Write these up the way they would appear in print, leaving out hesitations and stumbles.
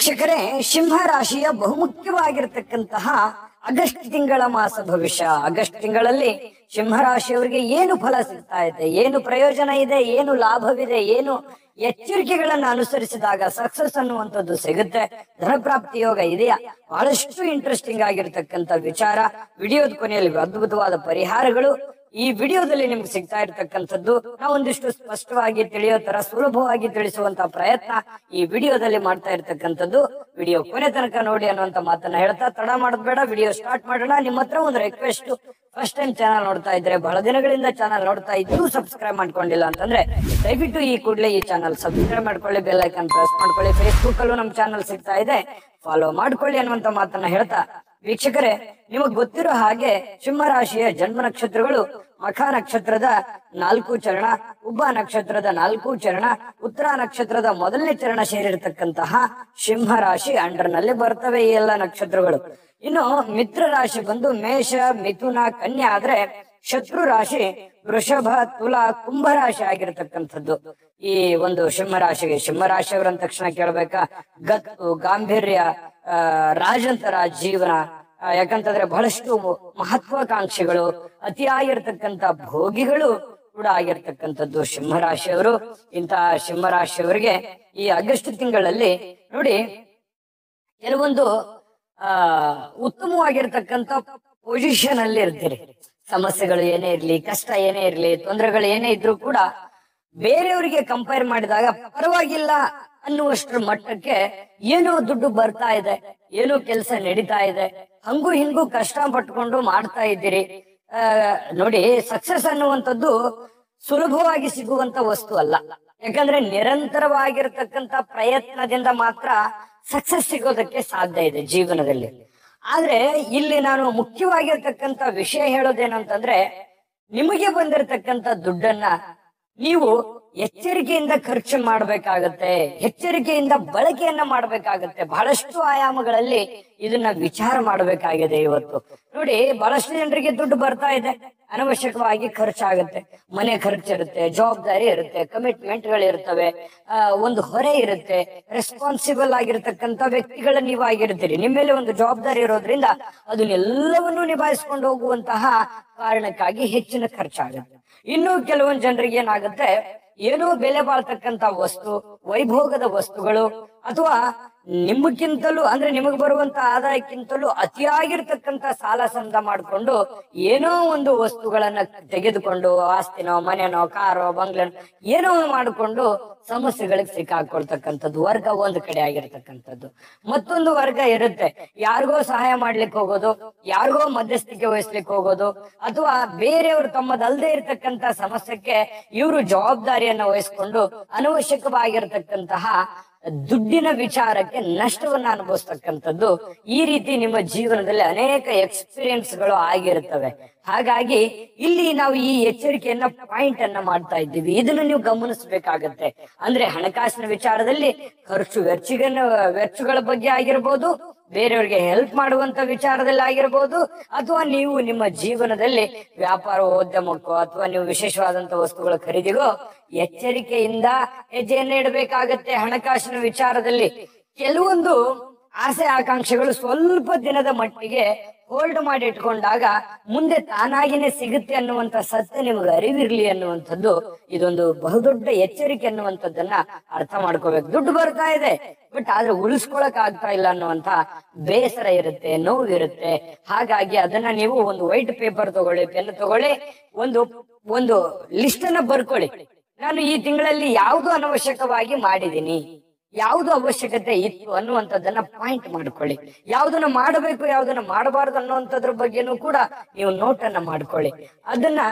ವೀಕ್ಷಕರೇ, ಸಿಂಹ ರಾಶಿಯ ಬಹುಮುಖ್ಯವಾಗಿರತಕ್ಕಂತಹ ಆಗಸ್ಟ್ ತಿಂಗಳ ಮಾಸ ಭವಿಷ್ಯ. ಆಗಸ್ಟ್ ತಿಂಗಳಲ್ಲಿ ಸಿಂಹ ರಾಶಿಯವರಿಗೆ ಏನು ಫಲ ಸಿಗ್ತಾ ಇದೆ, ಏನು ಪ್ರಯೋಜನ ಇದೆ, ಏನು ಲಾಭವಿದೆ, ಏನು ಎಚ್ಚರಿಕೆಗಳನ್ನ ಅನುಸರಿಸಿದಾಗ ಸಕ್ಸಸ್ ಅನ್ನುವಂಥದ್ದು ಸಿಗುತ್ತೆ, ಧನಪ್ರಾಪ್ತಿ ಯೋಗ ಇದೆಯಾ, ಬಹಳಷ್ಟು ಇಂಟ್ರೆಸ್ಟಿಂಗ್ ಆಗಿರ್ತಕ್ಕಂಥ ವಿಚಾರ. ವಿಡಿಯೋದ ಕೊನೆಯಲ್ಲಿ ಅದ್ಭುತವಾದ ಪರಿಹಾರಗಳು ಈ ವಿಡಿಯೋದಲ್ಲಿ ನಿಮ್ಗೆ ಸಿಗ್ತಾ ಇರ್ತಕ್ಕಂಥದ್ದು. ನಾವು ಒಂದಿಷ್ಟು ಸ್ಪಷ್ಟವಾಗಿ ತಿಳಿಯೋ ತರ ಸುಲಭವಾಗಿ ತಿಳಿಸುವಂತ ಪ್ರಯತ್ನ ಈ ವಿಡಿಯೋದಲ್ಲಿ ಮಾಡ್ತಾ ಇರ್ತಕ್ಕಂಥದ್ದು. ವಿಡಿಯೋ ಕೊನೆ ತನಕ ನೋಡಿ ಅನ್ನುವಂತ ಮಾತನ್ನ ಹೇಳ್ತಾ ತಡ ಮಾಡೋದ್ ಬೇಡ, ವಿಡಿಯೋ ಸ್ಟಾರ್ಟ್ ಮಾಡೋಣ. ನಿಮ್ಮ ಹತ್ರ ಒಂದು ರಿಕ್ವೆಸ್ಟ್, ಫಸ್ಟ್ ಟೈಮ್ ಚಾನಲ್ ನೋಡ್ತಾ ಇದ್ರೆ, ಬಹಳ ದಿನಗಳಿಂದ ಚಾನಲ್ ನೋಡ್ತಾ ಇದ್ದು ಸಬ್ಸ್ಕ್ರೈಬ್ ಮಾಡ್ಕೊಂಡಿಲ್ಲ ಅಂತಂದ್ರೆ ದಯವಿಟ್ಟು ಈ ಕೂಡಲೇ ಈ ಚಾನಲ್ ಸಬ್ಸ್ಕ್ರೈಬ್ ಮಾಡ್ಕೊಳ್ಳಿ, ಬೆಲ್ ಐಕಾನ್ ಪ್ರೆಸ್ ಮಾಡ್ಕೊಳ್ಳಿ. ಫೇಸ್ಬುಕ್ ಅಲ್ಲೂ ನಮ್ಮ ಚಾನಲ್ ಸಿಗ್ತಾ ಇದೆ, ಫಾಲೋ ಮಾಡ್ಕೊಳ್ಳಿ ಅನ್ನುವಂತ ಮಾತನ್ನ ಹೇಳ್ತಾ, ವೀಕ್ಷಕರೇ, ನಿಮಗ್ ಗೊತ್ತಿರೋ ಹಾಗೆ ಸಿಂಹ ರಾಶಿಯ ಜನ್ಮ ನಕ್ಷತ್ರಗಳು ಮಖ ನಕ್ಷತ್ರದ 4 ಚರಣ, ಉಬ್ಬ ನಕ್ಷತ್ರದ 4 ಚರಣ, ಉತ್ತರ ನಕ್ಷತ್ರದ ಮೊದಲನೇ ಚರಣ ಸೇರಿರ್ತಕ್ಕಂತಹ ಸಿಂಹ ರಾಶಿ ಅಂಡರ್ ನಲ್ಲಿ ಬರ್ತವೆ ಈ ಎಲ್ಲ ನಕ್ಷತ್ರಗಳು. ಇನ್ನು ಮಿತ್ರ ರಾಶಿ ಬಂದು ಮೇಷ, ಮಿಥುನ, ಕನ್ಯಾ ಆದ್ರೆ ಶತ್ರು ರಾಶಿ ವೃಷಭ, ತುಲಾ, ಕುಂಭ ರಾಶಿ ಆಗಿರತಕ್ಕಂಥದ್ದು ಈ ಒಂದು ಸಿಂಹ ರಾಶಿಗೆ. ಸಿಂಹ ರಾಶಿಯವರ ಅಂದ ತಕ್ಷಣ ಕೇಳ್ಬೇಕಾ, ಗತ್ತು, ಗಾಂಭೀರ್ಯ, ರಾಜಂತರ ಜೀವನ. ಯಾಕಂತಂದ್ರೆ ಬಹಳಷ್ಟು ಮಹತ್ವಾಕಾಂಕ್ಷಿಗಳು, ಅತಿಯಾಗಿರ್ತಕ್ಕಂಥ ಭೋಗಿಗಳು ಕೂಡ ಆಗಿರ್ತಕ್ಕಂಥದ್ದು ಸಿಂಹ ರಾಶಿಯವರು. ಇಂತಹ ಸಿಂಹ ರಾಶಿಯವರಿಗೆ ಈ ಆಗಸ್ಟ್ ತಿಂಗಳಲ್ಲಿ ನೋಡಿ ಕೆಲವೊಂದು ಉತ್ತಮವಾಗಿರ್ತಕ್ಕಂಥ ಪೊಸಿಷನ್ ಅಲ್ಲಿ ಇರ್ತೀರಿ. ಸಮಸ್ಯೆಗಳು ಏನೇ ಇರ್ಲಿ, ಕಷ್ಟ ಏನೇ ಇರ್ಲಿ, ತೊಂದರೆಗಳು ಏನೇ ಇದ್ರೂ ಕೂಡ ಬೇರೆಯವರಿಗೆ ಕಂಪೇರ್ ಮಾಡಿದಾಗ ಪರವಾಗಿಲ್ಲ ಅನ್ನುವಷ್ಟರ ಮಟ್ಟಕ್ಕೆ ಏನೋ ದುಡ್ಡು ಬರ್ತಾ ಇದೆ, ಏನೋ ಕೆಲಸ ನಡೀತಾ ಇದೆ, ಹಂಗೂ ಹಿಂಗೂ ಕಷ್ಟ ಪಟ್ಕೊಂಡು ಮಾಡ್ತಾ ಇದ್ದೀರಿ. ನೋಡಿ, ಸಕ್ಸಸ್ ಅನ್ನುವಂಥದ್ದು ಸುಲಭವಾಗಿ ಸಿಗುವಂತ ವಸ್ತು ಅಲ್ಲ. ಯಾಕಂದ್ರೆ ನಿರಂತರವಾಗಿರ್ತಕ್ಕಂಥ ಪ್ರಯತ್ನದಿಂದ ಮಾತ್ರ ಸಕ್ಸಸ್ ಸಿಗೋದಕ್ಕೆ ಸಾಧ್ಯ ಇದೆ ಜೀವನದಲ್ಲಿ. ಆದ್ರೆ ಇಲ್ಲಿ ನಾನು ಮುಖ್ಯವಾಗಿರ್ತಕ್ಕಂಥ ವಿಷಯ ಹೇಳೋದೇನಂತಂದ್ರೆ, ನಿಮಗೆ ಬಂದಿರತಕ್ಕಂಥ ದುಡ್ಡನ್ನ ನೀವು ಎಚ್ಚರಿಕೆಯಿಂದ ಖರ್ಚು ಮಾಡ್ಬೇಕಾಗತ್ತೆ, ಎಚ್ಚರಿಕೆಯಿಂದ ಬಳಕೆಯನ್ನ ಮಾಡ್ಬೇಕಾಗತ್ತೆ. ಬಹಳಷ್ಟು ಆಯಾಮಗಳಲ್ಲಿ ಇದನ್ನ ವಿಚಾರ ಮಾಡಬೇಕಾಗಿದೆ ಇವತ್ತು. ನೋಡಿ, ಬಹಳಷ್ಟು ಜನರಿಗೆ ದುಡ್ಡು ಬರ್ತಾ ಇದೆ, ಅನವಶ್ಯಕವಾಗಿ ಖರ್ಚಾಗುತ್ತೆ. ಮನೆ ಖರ್ಚಿರುತ್ತೆ, ಜವಾಬ್ದಾರಿ ಇರುತ್ತೆ, ಕಮಿಟ್ಮೆಂಟ್ ಗಳಿರ್ತವೆ, ಒಂದು ಹೊರೆ ಇರುತ್ತೆ. ರೆಸ್ಪಾನ್ಸಿಬಲ್ ಆಗಿರ್ತಕ್ಕಂಥ ವ್ಯಕ್ತಿಗಳ ನೀವು ಆಗಿರ್ತೀರಿ. ನಿಮ್ಮ ಮೇಲೆ ಒಂದು ಜವಾಬ್ದಾರಿ ಇರೋದ್ರಿಂದ ಅದನ್ನೆಲ್ಲವನ್ನೂ ನಿಭಾಯಿಸ್ಕೊಂಡು ಹೋಗುವಂತಹ ಕಾರಣಕ್ಕಾಗಿ ಹೆಚ್ಚಿನ ಖರ್ಚಾಗುತ್ತೆ. ಇನ್ನು ಕೆಲವೊಂದು ಜನರಿಗೆ ಏನಾಗುತ್ತೆ, ಏನೋ ಬೆಲೆ ಬಾಳ್ತಕ್ಕಂತ ವಸ್ತು, ವೈಭೋಗದ ವಸ್ತುಗಳು, ಅಥವಾ ನಿಮಗಿಂತಲೂ ಅಂದ್ರೆ ನಿಮಗ್ ಬರುವಂತ ಆದಾಯಕ್ಕಿಂತಲೂ ಅತಿಯಾಗಿರ್ತಕ್ಕಂಥ ಸಾಲ ಸಂದ ಮಾಡ್ಕೊಂಡು ಏನೋ ಒಂದು ವಸ್ತುಗಳನ್ನ ತೆಗೆದುಕೊಂಡು, ಆಸ್ತಿನೋ, ಮನೆನೋ, ಕಾರೋ, ಬಂಗ್ಲೆನೋ ಏನೋ ಮಾಡಿಕೊಂಡು ಸಮಸ್ಯೆಗಳಿಗೆ ಸಿಕ್ಕಾಕೊಳ್ತಕ್ಕಂಥದ್ದು ವರ್ಗ ಒಂದು ಕಡೆ ಆಗಿರ್ತಕ್ಕಂಥದ್ದು. ಮತ್ತೊಂದು ವರ್ಗ ಇರುತ್ತೆ, ಯಾರಿಗೋ ಸಹಾಯ ಮಾಡ್ಲಿಕ್ಕೆ ಹೋಗೋದು, ಯಾರಿಗೋ ಮಧ್ಯಸ್ಥಿಕೆ ವಹಿಸ್ಲಿಕ್ಕೆ ಹೋಗೋದು, ಅಥವಾ ಬೇರೆಯವರು ತಮ್ಮದಲ್ಲದೆ ಇರತಕ್ಕಂತ ಸಮಸ್ಯೆಗೆ ಇವರು ಜವಾಬ್ದಾರಿಯನ್ನ ವಹಿಸ್ಕೊಂಡು ಅನವಶ್ಯಕವಾಗಿರ್ತಕ್ಕಂತಹ ದುಡ್ಡಿನ ವಿಚಾರಕ್ಕೆ ನಷ್ಟವನ್ನ ಅನುಭವಿಸ್ತಕ್ಕಂಥದ್ದು. ಈ ರೀತಿ ನಿಮ್ಮ ಜೀವನದಲ್ಲಿ ಅನೇಕ ಎಕ್ಸ್ಪೀರಿಯನ್ಸ್ ಗಳು ಆಗಿರುತ್ತವೆ. ಹಾಗಾಗಿ ಇಲ್ಲಿ ನಾವು ಈ ಎಚ್ಚರಿಕೆಯನ್ನ ಪಾಯಿಂಟ್ ಅನ್ನ ಮಾಡ್ತಾ ಇದ್ದೀವಿ. ಇದನ್ನು ನೀವು ಗಮನಿಸಬೇಕಾಗತ್ತೆ. ಅಂದ್ರೆ ಹಣಕಾಸಿನ ವಿಚಾರದಲ್ಲಿ ಖರ್ಚು ವೆಚ್ಚಗಳ ಬಗ್ಗೆ ಆಗಿರ್ಬೋದು, ಬೇರೆಯವರಿಗೆ ಹೆಲ್ಪ್ ಮಾಡುವಂತ ವಿಚಾರದಲ್ಲಿ ಆಗಿರ್ಬೋದು, ಅಥವಾ ನೀವು ನಿಮ್ಮ ಜೀವನದಲ್ಲಿ ವ್ಯಾಪಾರ ಉದ್ಯಮಕ್ಕೋ ಅಥವಾ ನೀವು ವಿಶೇಷವಾದಂತ ವಸ್ತುಗಳ ಖರೀದಿಗೋ ಎಚ್ಚರಿಕೆಯಿಂದ ಹೆಜ್ಜೆಯನ್ನ ಇಡಬೇಕಾಗತ್ತೆ. ಹಣಕಾಸಿನ ವಿಚಾರದಲ್ಲಿ ಕೆಲವೊಂದು ಆಸೆ ಆಕಾಂಕ್ಷೆಗಳು ಸ್ವಲ್ಪ ದಿನದ ಮಟ್ಟಿಗೆ ಹೋಲ್ಡ್ ಮಾಡಿ ಇಟ್ಕೊಂಡಾಗ ಮುಂದೆ ತಾನಾಗಿನೇ ಸಿಗುತ್ತೆ ಅನ್ನುವಂತ ಸತ್ಯ ನಿಮ್ಗೆ ಅರಿವಿರ್ಲಿ ಅನ್ನುವಂಥದ್ದು ಇದೊಂದು ಬಹುದೊಡ್ಡ ಎಚ್ಚರಿಕೆ ಅನ್ನುವಂಥದ್ದನ್ನ ಅರ್ಥ ಮಾಡ್ಕೋಬೇಕು. ದುಡ್ಡು ಬರ್ತಾ ಇದೆ, ಬಟ್ ಆದ್ರೆ ಉಳಿಸ್ಕೊಳಕ್ ಆಗ್ತಾ ಇಲ್ಲ ಅನ್ನುವಂತ ಬೇಸರ ಇರುತ್ತೆ, ನೋವಿರುತ್ತೆ. ಹಾಗಾಗಿ ಅದನ್ನ ನೀವು ಒಂದು ವೈಟ್ ಪೇಪರ್ ತಗೊಳ್ಳಿ, ಪೆನ್ ತಗೊಳ್ಳಿ, ಒಂದು ಲಿಸ್ಟ್ ಅನ್ನ ಬರ್ಕೊಳ್ಳಿ. ನಾನು ಈ ತಿಂಗಳಲ್ಲಿ ಯಾವ್ದು ಅನವಶ್ಯಕವಾಗಿ ಮಾಡಿದೀನಿ, ಯಾವ್ದು ಅವಶ್ಯಕತೆ ಇತ್ತು ಅನ್ನುವಂಥದ್ದನ್ನ ಪಾಯಿಂಟ್ ಮಾಡ್ಕೊಳ್ಳಿ. ಯಾವ್ದನ್ನ ಮಾಡಬೇಕು, ಯಾವ್ದನ್ನ ಮಾಡಬಾರ್ದು ಅನ್ನುವಂಥದ್ರ ಬಗ್ಗೆನೂ ಕೂಡ ನೀವು ನೋಟನ್ನ ಮಾಡ್ಕೊಳ್ಳಿ. ಅದನ್ನ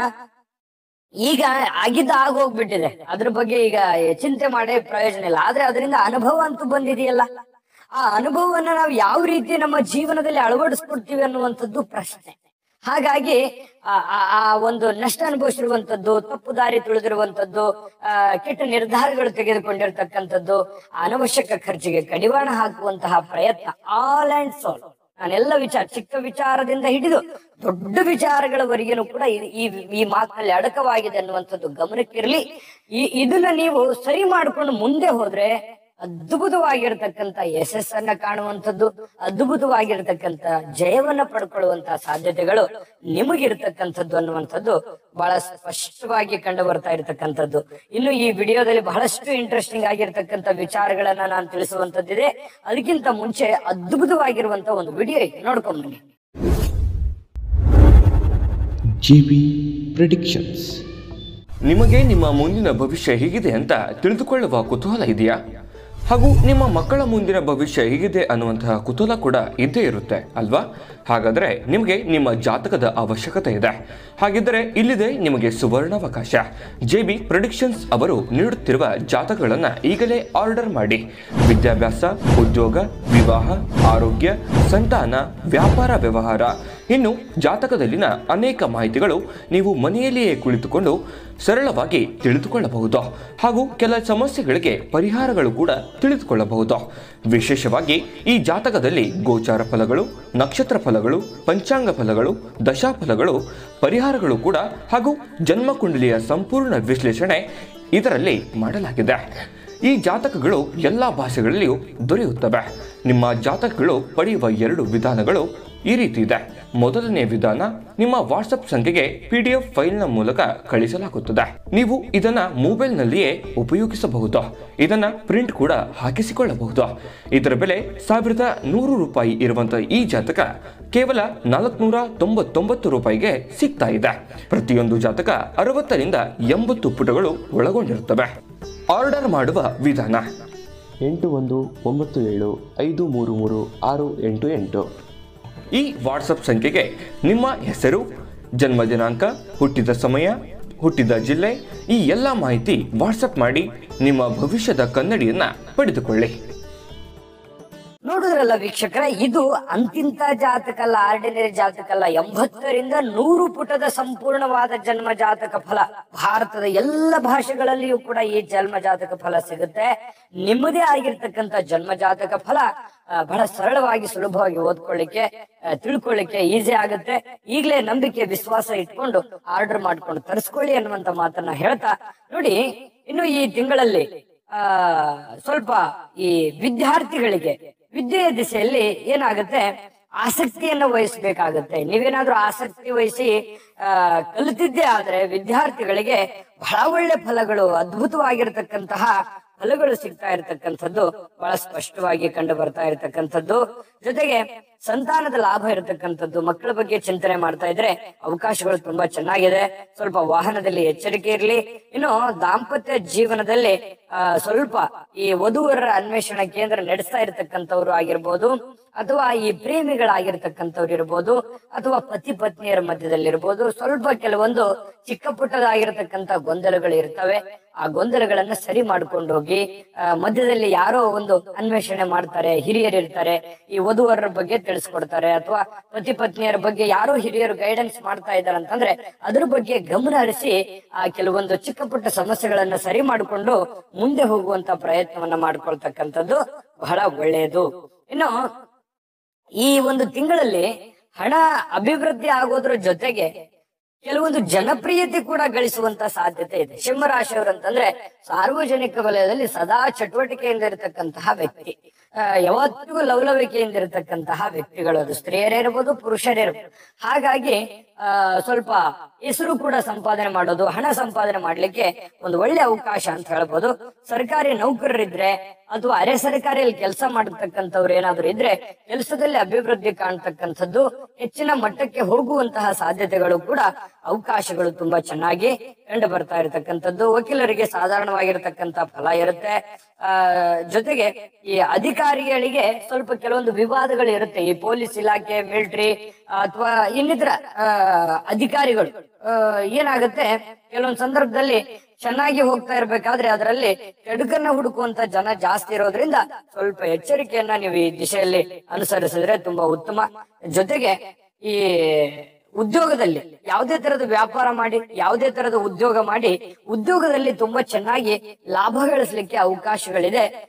ಈಗ ಆಗೋಗ್ಬಿಟ್ಟಿದೆ, ಅದ್ರ ಬಗ್ಗೆ ಈಗ ಚಿಂತೆ ಮಾಡೇ ಪ್ರಯೋಜನ ಇಲ್ಲ. ಆದ್ರೆ ಅದರಿಂದ ಅನುಭವ ಅಂತೂ ಬಂದಿದೆಯಲ್ಲ, ಆ ಅನುಭವವನ್ನ ನಾವು ಯಾವ ರೀತಿ ನಮ್ಮ ಜೀವನದಲ್ಲಿ ಅಳವಡಿಸ್ಕೊಡ್ತೀವಿ ಅನ್ನುವಂಥದ್ದು ಪ್ರಶ್ನೆ. ಹಾಗಾಗಿ ಆ ಒಂದು ನಷ್ಟ ಅನುಭವಿಸಿರುವಂತದ್ದು, ತಪ್ಪು ದಾರಿ ತುಳಿದಿರುವಂತದ್ದು, ಕೆಟ್ಟ ನಿರ್ಧಾರಗಳು ತೆಗೆದುಕೊಂಡಿರ್ತಕ್ಕಂಥದ್ದು, ಅನವಶ್ಯಕ ಖರ್ಚಿಗೆ ಕಡಿವಾಣ ಹಾಕುವಂತಹ ಪ್ರಯತ್ನ ಆಲ್ ಅಂಡ್ ಸೋಲ್. ನಾನೆಲ್ಲ ಚಿಕ್ಕ ವಿಚಾರದಿಂದ ಹಿಡಿದು ದೊಡ್ಡ ವಿಚಾರಗಳವರೆಗೇನು ಕೂಡ ಈ ಮಾತಿನಲ್ಲಿ ಅಡಕವಾಗಿದೆ ಅನ್ನುವಂಥದ್ದು ಗಮನಕ್ಕಿರ್ಲಿ. ಇದನ್ನ ನೀವು ಸರಿ ಮಾಡ್ಕೊಂಡು ಮುಂದೆ ಹೋದ್ರೆ ಅದ್ಭುತವಾಗಿರ್ತಕ್ಕಂಥ ಯಶಸ್ಸನ್ನ ಕಾಣುವಂಥದ್ದು, ಅದ್ಭುತವಾಗಿರ್ತಕ್ಕಂಥ ಜಯವನ್ನ ಪಡ್ಕೊಳ್ಳುವಂತಹ ಸಾಧ್ಯತೆಗಳು ನಿಮಗಿರ್ತಕ್ಕಂಥದ್ದು ಅನ್ನುವಂಥದ್ದು ಬಹಳ ಸ್ಪಷ್ಟವಾಗಿ ಕಂಡು ಬರ್ತಾ ಇರತಕ್ಕಂಥದ್ದು. ಇನ್ನು ಈ ವಿಡಿಯೋದಲ್ಲಿ ಬಹಳಷ್ಟು ಇಂಟ್ರೆಸ್ಟಿಂಗ್ ಆಗಿರ್ತಕ್ಕಂಥ ವಿಚಾರಗಳನ್ನ ನಾನು ತಿಳಿಸುವಂತದ್ದಿದೆ. ಅದಕ್ಕಿಂತ ಮುಂಚೆ ಅದ್ಭುತವಾಗಿರುವಂತ ಒಂದು ವಿಡಿಯೋ ಇದೆ, ನೋಡ್ಕೊಂಡ್ ಬನ್ನಿ. GB predictions. ನಿಮಗೆ ನಿಮ್ಮ ಮುಂದಿನ ಭವಿಷ್ಯ ಹೇಗಿದೆ ಅಂತ ತಿಳಿದುಕೊಳ್ಳುವ ಕುತೂಹಲ ಇದೆಯಾ? ಹಾಗೂ ನಿಮ್ಮ ಮಕ್ಕಳ ಮುಂದಿನ ಭವಿಷ್ಯ ಹೇಗಿದೆ ಅನ್ನುವಂತಹ ಕುತೂಹಲ ಕೂಡ ಇದ್ದೇ ಇರುತ್ತೆ ಅಲ್ವಾ? ಹಾಗಾದರೆ ನಿಮಗೆ ನಿಮ್ಮ ಜಾತಕದ ಅವಶ್ಯಕತೆ ಇದೆ. ಹಾಗಿದ್ದರೆ ಇಲ್ಲಿದೆ ನಿಮಗೆ ಸುವರ್ಣಾವಕಾಶ. JB ಪ್ರೆಡಿಕ್ಷನ್ಸ್ ಅವರು ನೀಡುತ್ತಿರುವ ಜಾತಕಗಳನ್ನು ಈಗಲೇ ಆರ್ಡರ್ ಮಾಡಿ. ವಿದ್ಯಾಭ್ಯಾಸ, ಉದ್ಯೋಗ, ವಿವಾಹ, ಆರೋಗ್ಯ, ಸಂತಾನ, ವ್ಯಾಪಾರ ವ್ಯವಹಾರ, ಇನ್ನು ಜಾತಕದಲ್ಲಿನ ಅನೇಕ ಮಾಹಿತಿಗಳು ನೀವು ಮನೆಯಲ್ಲಿಯೇ ಕುಳಿತುಕೊಂಡು ಸರಳವಾಗಿ ತಿಳಿದುಕೊಳ್ಳಬಹುದು. ಹಾಗೂ ಕೆಲ ಸಮಸ್ಯೆಗಳಿಗೆ ಪರಿಹಾರಗಳು ಕೂಡ ತಿಳಿದುಕೊಳ್ಳಬಹುದು. ವಿಶೇಷವಾಗಿ ಈ ಜಾತಕದಲ್ಲಿ ಗೋಚಾರ ಫಲಗಳು, ನಕ್ಷತ್ರ ಫಲಗಳು, ಪಂಚಾಂಗ ಫಲಗಳು, ದಶಾಫಲಗಳು, ಪರಿಹಾರಗಳು ಕೂಡ ಹಾಗೂ ಜನ್ಮಕುಂಡಲಿಯ ಸಂಪೂರ್ಣ ವಿಶ್ಲೇಷಣೆ ಇದರಲ್ಲಿ ಮಾಡಲಾಗಿದೆ. ಈ ಜಾತಕಗಳು ಎಲ್ಲ ಭಾಷೆಗಳಲ್ಲಿಯೂ ದೊರೆಯುತ್ತವೆ. ನಿಮ್ಮ ಜಾತಕಗಳು ಪಡೆಯುವ 2 ವಿಧಾನಗಳು ಈ ರೀತಿ ಇದೆ. ಮೊದಲನೇ ವಿಧಾನ, ನಿಮ್ಮ ವಾಟ್ಸಪ್ ಸಂಖ್ಯೆಗೆ PDF ಫೈಲ್ನ ಮೂಲಕ ಕಳಿಸಲಾಗುತ್ತದೆ. ನೀವು ಇದನ್ನ ಮೊಬೈಲ್ನಲ್ಲಿಯೇ ಉಪಯೋಗಿಸಬಹುದು. ಇದನ್ನ ಪ್ರಿಂಟ್ ಕೂಡ ಹಾಕಿಸಿಕೊಳ್ಳಬಹುದು. ಇದರ ಬೆಲೆ 1100 ರೂಪಾಯಿ ಇರುವಂತಹ ಈ ಜಾತಕ ಕೇವಲ 499 ರೂಪಾಯಿಗೆ ಸಿಗ್ತಾ ಇದೆ. ಪ್ರತಿಯೊಂದು ಜಾತಕ 60 ರಿಂದ 80 ಪುಟಗಳು ಒಳಗೊಂಡಿರುತ್ತವೆ. ಆರ್ಡರ್ ಮಾಡುವ ವಿಧಾನ: 8197533688. ಈ ವಾಟ್ಸಪ್ ಸಂಖ್ಯೆಗೆ ನಿಮ್ಮ ಹೆಸರು, ಜನ್ಮ ದಿನಾಂಕ, ಹುಟ್ಟಿದ ಸಮಯ, ಹುಟ್ಟಿದ ಜಿಲ್ಲೆ, ಈ ಎಲ್ಲ ಮಾಹಿತಿ ವಾಟ್ಸಪ್ ಮಾಡಿ ನಿಮ್ಮ ಭವಿಷ್ಯದ ಕನ್ನಡಿಯನ್ನ ಪಡೆದುಕೊಳ್ಳಿ. ನೋಡಿದ್ರಲ್ಲ ವೀಕ್ಷಕರ, ಇದು ಅಂತಿಂತ ಜಾತಕ ಅಲ್ಲ, ಆರ್ಡಿನರಿ ಜಾತಕ ಅಲ್ಲ. 80 ರಿಂದ 100 ಪುಟದ ಸಂಪೂರ್ಣವಾದ ಜನ್ಮ ಜಾತಕ ಫಲ. ಭಾರತದ ಎಲ್ಲ ಭಾಷೆಗಳಲ್ಲಿಯೂ ಕೂಡ ಈ ಜನ್ಮ ಜಾತಕ ಫಲ ಸಿಗುತ್ತೆ. ನಿಮ್ಮದೇ ಆಗಿರ್ತಕ್ಕಂಥ ಜನ್ಮ ಜಾತಕ ಫಲ ಬಹಳ ಸರಳವಾಗಿ, ಸುಲಭವಾಗಿ ಓದ್ಕೊಳ್ಳಿಕ್ಕೆ, ತಿಳ್ಕೊಳ್ಳಿಕ್ಕೆ ಈಸಿ ಆಗುತ್ತೆ. ಈಗಲೇ ನಂಬಿಕೆ, ವಿಶ್ವಾಸ ಇಟ್ಕೊಂಡು ಆರ್ಡರ್ ಮಾಡ್ಕೊಂಡು ತರಿಸ್ಕೊಳ್ಳಿ ಅನ್ನುವಂತ ಮಾತನ್ನ ಹೇಳ್ತಾ, ನೋಡಿ ಇನ್ನು ಈ ತಿಂಗಳಲ್ಲಿ ಸ್ವಲ್ಪ ಈ ವಿದ್ಯಾರ್ಥಿಗಳಿಗೆ ವಿದ್ಯೆಯ ದಿಸೆಯಲ್ಲಿ ಏನಾಗುತ್ತೆ, ಆಸಕ್ತಿಯನ್ನ ವಹಿಸ್ಬೇಕಾಗತ್ತೆ. ನೀವೇನಾದ್ರೂ ಆಸಕ್ತಿ ವಹಿಸಿ ಕಲಿತಿದ್ದೇ ಆದ್ರೆ ವಿದ್ಯಾರ್ಥಿಗಳಿಗೆ ಬಹಳ ಒಳ್ಳೆ ಫಲಗಳು, ಅದ್ಭುತವಾಗಿರ್ತಕ್ಕಂತಹ ಫಲಗಳು ಸಿಗ್ತಾ ಇರತಕ್ಕಂಥದ್ದು ಬಹಳ ಸ್ಪಷ್ಟವಾಗಿ ಕಂಡು ಬರ್ತಾ ಇರತಕ್ಕಂಥದ್ದು. ಜೊತೆಗೆ ಸಂತಾನದ ಲಾಭ ಇರತಕ್ಕಂಥದ್ದು. ಮಕ್ಕಳ ಬಗ್ಗೆ ಚಿಂತನೆ ಮಾಡ್ತಾ ಇದ್ರೆ ಅವಕಾಶಗಳು ತುಂಬಾ ಚೆನ್ನಾಗಿದೆ. ಸ್ವಲ್ಪ ವಾಹನದಲ್ಲಿ ಎಚ್ಚರಿಕೆ ಇರಲಿ. ಇನ್ನು ದಾಂಪತ್ಯ ಜೀವನದಲ್ಲಿ ಸ್ವಲ್ಪ ಈ ವಧುವರರ ಅನ್ವೇಷಣಾ ಕೇಂದ್ರ ನಡೆಸ್ತಾ ಇರತಕ್ಕಂಥವ್ರು ಆಗಿರ್ಬೋದು, ಅಥವಾ ಈ ಪ್ರೇಮಿಗಳಾಗಿರ್ತಕ್ಕಂಥವ್ರು ಇರ್ಬೋದು, ಅಥವಾ ಪತಿ ಪತ್ನಿಯರ ಮಧ್ಯದಲ್ಲಿರ್ಬೋದು, ಸ್ವಲ್ಪ ಕೆಲವೊಂದು ಚಿಕ್ಕ ಪುಟ್ಟದಾಗಿರ್ತಕ್ಕಂಥ ಗೊಂದಲಗಳು ಇರ್ತವೆ. ಆ ಗೊಂದಲಗಳನ್ನ ಸರಿ ಮಾಡ್ಕೊಂಡು ಹೋಗಿ, ಮಧ್ಯದಲ್ಲಿ ಯಾರೋ ಒಂದು ಅನ್ವೇಷಣೆ ಮಾಡ್ತಾರೆ, ಹಿರಿಯರು ಇರ್ತಾರೆ, ಈ ವಧುವರರ ಬಗ್ಗೆ ತಿಳಿಸ್ಕೊಡ್ತಾರೆ, ಅಥವಾ ಪತಿ ಪತ್ನಿಯರ ಬಗ್ಗೆ ಯಾರೋ ಹಿರಿಯರು ಗೈಡೆನ್ಸ್ ಮಾಡ್ತಾ ಇದ್ದಾರೆ ಅಂತಂದ್ರೆ ಅದ್ರ ಬಗ್ಗೆ ಗಮನ ಹರಿಸಿ ಆ ಕೆಲವೊಂದು ಚಿಕ್ಕ ಪುಟ್ಟ ಸಮಸ್ಯೆಗಳನ್ನ ಸರಿ ಮಾಡಿಕೊಂಡು ಮುಂದೆ ಹೋಗುವಂತ ಪ್ರಯತ್ನವನ್ನ ಮಾಡ್ಕೊಳ್ತಕ್ಕಂಥದ್ದು ಬಹಳ ಒಳ್ಳೆಯದು. ಇನ್ನು ಈ ಒಂದು ತಿಂಗಳಲ್ಲಿ ಹಣ ಅಭಿವೃದ್ಧಿ ಆಗೋದ್ರ ಜೊತೆಗೆ ಕೆಲವೊಂದು ಜನಪ್ರಿಯತೆ ಕೂಡ ಗಳಿಸುವಂತ ಸಾಧ್ಯತೆ ಇದೆ. ಸಿಂಹರಾಶಿಯವರು ಅಂತಂದ್ರೆ ಸಾರ್ವಜನಿಕ ವಲಯದಲ್ಲಿ ಸದಾ ಚಟುವಟಿಕೆಯಿಂದ ಇರತಕ್ಕಂತಹ ವ್ಯಕ್ತಿ, ಯಾವತ್ತಿಗೂ ಲವಲವಿಕೆಯಿಂದ ಇರತಕ್ಕಂತಹ ವ್ಯಕ್ತಿಗಳು. ಅದು ಸ್ತ್ರೀಯರೇ ಇರ್ಬೋದು, ಪುರುಷರೇ ಇರ್ಬೋದು. ಹಾಗಾಗಿ ಸ್ವಲ್ಪ ಹೆಸರು ಕೂಡ ಸಂಪಾದನೆ ಮಾಡೋದು, ಹಣ ಸಂಪಾದನೆ ಮಾಡ್ಲಿಕ್ಕೆ ಒಂದು ಒಳ್ಳೆ ಅವಕಾಶ ಅಂತ ಹೇಳ್ಬೋದು. ಸರ್ಕಾರಿ ನೌಕರರಿದ್ರೆ ಅಥವಾ ಅರೆ ಸರ್ಕಾರಿಯಲ್ಲಿ ಕೆಲಸ ಮಾಡತಕ್ಕಂಥವ್ರು ಏನಾದ್ರು ಇದ್ರೆ ಕೆಲಸದಲ್ಲಿ ಅಭಿವೃದ್ಧಿ ಕಾಣ್ತಕ್ಕಂಥದ್ದು, ಹೆಚ್ಚಿನ ಮಟ್ಟಕ್ಕೆ ಹೋಗುವಂತಹ ಸಾಧ್ಯತೆಗಳು ಕೂಡ, ಅವಕಾಶಗಳು ತುಂಬಾ ಚೆನ್ನಾಗಿ ಕಂಡು ಬರ್ತಾ ಇರತಕ್ಕಂಥದ್ದು. ವಕೀಲರಿಗೆ ಸಾಧಾರಣವಾಗಿರ್ತಕ್ಕಂಥ ಫಲ ಇರುತ್ತೆ. ಜೊತೆಗೆ ಈ ಅಧಿಕಾರಿಗಳಿಗೆ ಸ್ವಲ್ಪ ಕೆಲವೊಂದು ವಿವಾದಗಳು ಇರುತ್ತೆ. ಈ ಪೊಲೀಸ್ ಇಲಾಖೆ, ಮಿಲಿಟರಿ ಅಥವಾ ಇನ್ನಿತರ ಅಧಿಕಾರಿಗಳು ಏನಾಗುತ್ತೆ, ಕೆಲವೊಂದು ಸಂದರ್ಭದಲ್ಲಿ ಚೆನ್ನಾಗಿ ಹೋಗ್ತಾ ಇರ್ಬೇಕಾದ್ರೆ ಅದರಲ್ಲಿ ಕೆಡುಕನ್ನ ಹುಡುಕುವಂತ ಜನ ಜಾಸ್ತಿ ಇರೋದ್ರಿಂದ ಸ್ವಲ್ಪ ಎಚ್ಚರಿಕೆಯನ್ನ ನೀವು ಈ ದಿಶೆಯಲ್ಲಿ ಅನುಸರಿಸಿದ್ರೆ ತುಂಬಾ ಉತ್ತಮ. ಜೊತೆಗೆ ಈ ಉದ್ಯೋಗದಲ್ಲಿ ಯಾವುದೇ ತರದ ವ್ಯಾಪಾರ ಮಾಡಿ, ಯಾವುದೇ ತರದ ಉದ್ಯೋಗ ಮಾಡಿ, ಉದ್ಯೋಗದಲ್ಲಿ ತುಂಬಾ ಚೆನ್ನಾಗಿ ಲಾಭ ಗಳಿಸಲಿಕ್ಕೆ ಅವಕಾಶಗಳಿದೆ.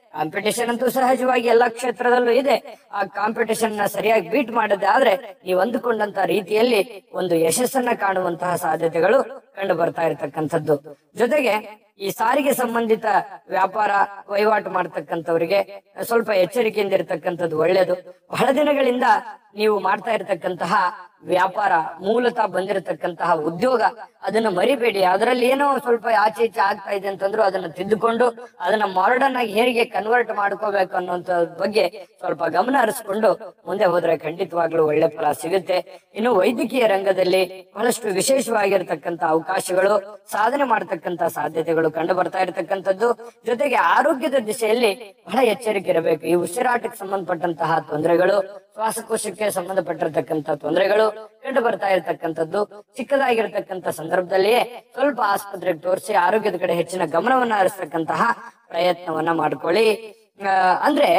ಕಾಂಪಿಟೇಷನ್ ಅಂತೂ ಸಹಜವಾಗಿ ಎಲ್ಲಾ ಕ್ಷೇತ್ರದಲ್ಲೂ ಇದೆ. ಆ ಕಾಂಪಿಟೇಷನ್ ನ ಸರಿಯಾಗಿ ಬೀಟ್ ಮಾಡದೆ ಆದ್ರೆ ನೀವು ಅಂದುಕೊಂಡಂತ ರೀತಿಯಲ್ಲಿ ಒಂದು ಯಶಸ್ಸನ್ನ ಕಾಣುವಂತಹ ಸಾಧ್ಯತೆಗಳು ಕಂಡು ಬರ್ತಾ ಇರತಕ್ಕಂಥದ್ದು. ಜೊತೆಗೆ ಈ ಸಾರಿಗೆ ಸಂಬಂಧಿತ ವ್ಯಾಪಾರ ವಹಿವಾಟು ಮಾಡ್ತಕ್ಕಂಥವ್ರಿಗೆ ಸ್ವಲ್ಪ ಎಚ್ಚರಿಕೆಯಿಂದ ಇರತಕ್ಕಂಥದ್ದು ಒಳ್ಳೇದು. ಬಹಳ ದಿನಗಳಿಂದ ನೀವು ಮಾಡ್ತಾ ಇರತಕ್ಕಂತಹ ವ್ಯಾಪಾರ, ಮೂಲತಃ ಬಂದಿರತಕ್ಕಂತಹ ಉದ್ಯೋಗ, ಅದನ್ನ ಮರಿಬೇಡಿ. ಅದರಲ್ಲಿ ಏನೋ ಸ್ವಲ್ಪ ಆಚೆ ಈಚೆ ಆಗ್ತಾ ಇದೆ ಅಂತಂದ್ರು ಅದನ್ನ ತಿದ್ದುಕೊಂಡು ಅದನ್ನ ಮಾಡರ್ನ್ ಆಗಿ ಹೇಗೆ ಕನ್ವರ್ಟ್ ಮಾಡ್ಕೋಬೇಕು ಅನ್ನೋಂಥ ಬಗ್ಗೆ ಸ್ವಲ್ಪ ಗಮನ ಹರಿಸ್ಕೊಂಡು ಮುಂದೆ ಹೋದ್ರೆ ಖಂಡಿತವಾಗ್ಲೂ ಒಳ್ಳೆ ಫಲ ಸಿಗುತ್ತೆ. ಇನ್ನು ವೈದ್ಯಕೀಯ ರಂಗದಲ್ಲಿ ಬಹಳಷ್ಟು ವಿಶೇಷವಾಗಿರ್ತಕ್ಕಂಥ ಅವಕಾಶಗಳು, ಸಾಧನೆ ಮಾಡತಕ್ಕಂತ ಸಾಧ್ಯತೆಗಳು ಕಂಡು ಬರ್ತಾ ಇರತಕ್ಕಂಥದ್ದು. ಜೊತೆಗೆ ಆರೋಗ್ಯದ ದಿಶೆಯಲ್ಲಿ ಬಹಳ ಎಚ್ಚರಿಕೆ ಇರಬೇಕು. ಈ ಉಸಿರಾಟಕ್ಕೆ ಸಂಬಂಧಪಟ್ಟಂತಹ ತೊಂದರೆಗಳು, ಶ್ವಾಸಕೋಶಕ್ಕೆ ಸಂಬಂಧಪಟ್ಟಿರ್ತಕ್ಕಂಥ ತೊಂದರೆಗಳು ಕಂಡು ಬರ್ತಾ ಇರತಕ್ಕಂಥದ್ದು. ಚಿಕ್ಕದಾಗಿರ್ತಕ್ಕಂಥ ಸಂದರ್ಭದಲ್ಲಿಯೇ ಸ್ವಲ್ಪ ಆಸ್ಪತ್ರೆಗೆ ತೋರಿಸಿ ಆರೋಗ್ಯದ ಕಡೆ ಹೆಚ್ಚಿನ ಗಮನವನ್ನ ಹರಿಸ್ತಕ್ಕಂತಹ ಪ್ರಯತ್ನವನ್ನ ಮಾಡ್ಕೊಳ್ಳಿ. ಅಂದ್ರೆ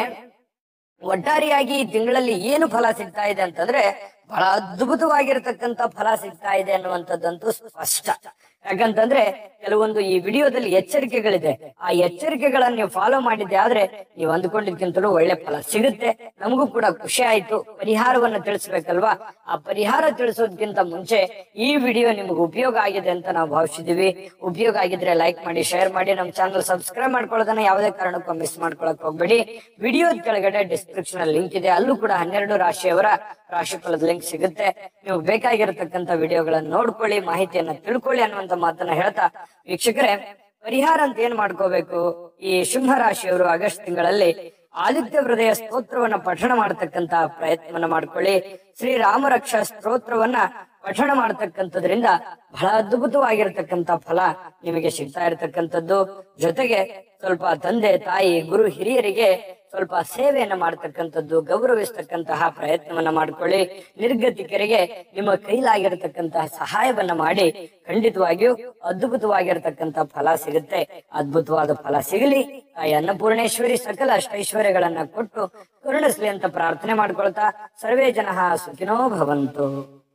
ಒಟ್ಟಾರೆಯಾಗಿ ಈ ತಿಂಗಳಲ್ಲಿ ಏನು ಫಲ ಸಿಗ್ತಾ ಇದೆ ಅಂತಂದ್ರೆ ಬಹಳ ಅದ್ಭುತವಾಗಿರ್ತಕ್ಕಂಥ ಫಲ ಸಿಗ್ತಾ ಇದೆ ಅನ್ನುವಂಥದ್ದಂತೂ ಸ್ಪಷ್ಟ. ಯಾಕಂತಂದ್ರೆ ಕೆಲವೊಂದು ಈ ವಿಡಿಯೋದಲ್ಲಿ ಎಚ್ಚರಿಕೆಗಳಿದೆ. ಆ ಎಚ್ಚರಿಕೆಗಳನ್ನ ನೀವು ಫಾಲೋ ಮಾಡಿದ್ದೆ ಆದ್ರೆ ನೀವು ಅಂದ್ಕೊಂಡಿದ್ಕಿಂತಲೂ ಒಳ್ಳೆ ಫಲ ಸಿಗುತ್ತೆ. ನಮಗೂ ಕೂಡ ಖುಷಿ ಆಯ್ತು. ಪರಿಹಾರವನ್ನ ತಿಳಿಸ್ಬೇಕಲ್ವಾ? ಆ ಪರಿಹಾರ ತಿಳಿಸೋದಕ್ಕಿಂತ ಮುಂಚೆ ಈ ವಿಡಿಯೋ ನಿಮ್ಗೆ ಉಪಯೋಗ ಆಗಿದೆ ಅಂತ ನಾವು ಭಾವಿಸಿದೀವಿ. ಉಪಯೋಗ ಆಗಿದ್ರೆ ಲೈಕ್ ಮಾಡಿ, ಶೇರ್ ಮಾಡಿ, ನಮ್ಮ ಚಾನಲ್ ಸಬ್ಸ್ಕ್ರೈಬ್ ಮಾಡ್ಕೊಳ್ಳೋದನ್ನ ಯಾವುದೇ ಕಾರಣಕ್ಕೂ ಮಿಸ್ ಮಾಡ್ಕೊಳಕ್ ಹೋಗ್ಬೇಡಿ. ವಿಡಿಯೋದ ಕೆಳಗಡೆ ಡಿಸ್ಕ್ರಿಪ್ಷನ್ ಅಲ್ಲಿ ಲಿಂಕ್ ಇದೆ. ಅಲ್ಲೂ ಕೂಡ 12 ರಾಶಿಯವರ ರಾಶಿಫಲದ ಲಿಂಕ್ ಸಿಗುತ್ತೆ. ನೀವು ಬೇಕಾಗಿರತಕ್ಕಂತ ವಿಡಿಯೋಗಳನ್ನ ನೋಡ್ಕೊಳ್ಳಿ, ಮಾಹಿತಿಯನ್ನ ತಿಳ್ಕೊಳ್ಳಿ ಅನ್ನುವಂತ ಮಾತನ್ನ ಹೇಳ್ತಾ, ವೀಕ್ಷಕರೇ, ಪರಿಹಾರ ಅಂತ ಏನ್ ಮಾಡ್ಕೋಬೇಕು? ಈ ಸಿಂಹ ರಾಶಿಯವರು ಆಗಸ್ಟ್ ತಿಂಗಳಲ್ಲಿ ಆದಿತ್ಯ ಹೃದಯ ಸ್ತೋತ್ರವನ್ನ ಪಠಣ ಮಾಡತಕ್ಕಂತ ಪ್ರಯತ್ನವನ್ನ ಮಾಡ್ಕೊಳ್ಳಿ. ಶ್ರೀ ರಾಮ ರಕ್ಷಾ ಸ್ತೋತ್ರವನ್ನ ಪಠಣ ಮಾಡತಕ್ಕಂಥದ್ರಿಂದ ಬಹಳ ಅದ್ಭುತವಾಗಿರ್ತಕ್ಕಂಥ ಫಲ ನಿಮಗೆ ಸಿಗ್ತಾ ಇರತಕ್ಕಂಥದ್ದು. ಜೊತೆಗೆ ಸ್ವಲ್ಪ ತಂದೆ, ತಾಯಿ, ಗುರು ಹಿರಿಯರಿಗೆ ಸ್ವಲ್ಪ ಸೇವೆಯನ್ನ ಮಾಡ್ತಕ್ಕಂಥದ್ದು, ಗೌರವಿಸ್ತಕ್ಕಂತಹ ಪ್ರಯತ್ನವನ್ನ ಮಾಡ್ಕೊಳ್ಳಿ. ನಿರ್ಗತಿಕರಿಗೆ ನಿಮ್ಮ ಕೈಲಾಗಿರತಕ್ಕಂತಹ ಸಹಾಯವನ್ನ ಮಾಡಿ ಖಂಡಿತವಾಗಿಯೂ ಅದ್ಭುತವಾಗಿರ್ತಕ್ಕಂಥ ಫಲ ಸಿಗುತ್ತೆ. ಅದ್ಭುತವಾದ ಫಲ ಸಿಗಲಿ. ತಾಯಿ ಅನ್ನಪೂರ್ಣೇಶ್ವರಿ ಸಕಲ ಅಷ್ಟೈಶ್ವರ್ಯಗಳನ್ನ ಕೊಟ್ಟು ಕರುಣಿಸ್ಲಿ ಅಂತ ಪ್ರಾರ್ಥನೆ ಮಾಡ್ಕೊಳ್ತಾ, ಸರ್ವೇ ಜನಃ ಸುಖಿನೋ ಭವಂತು.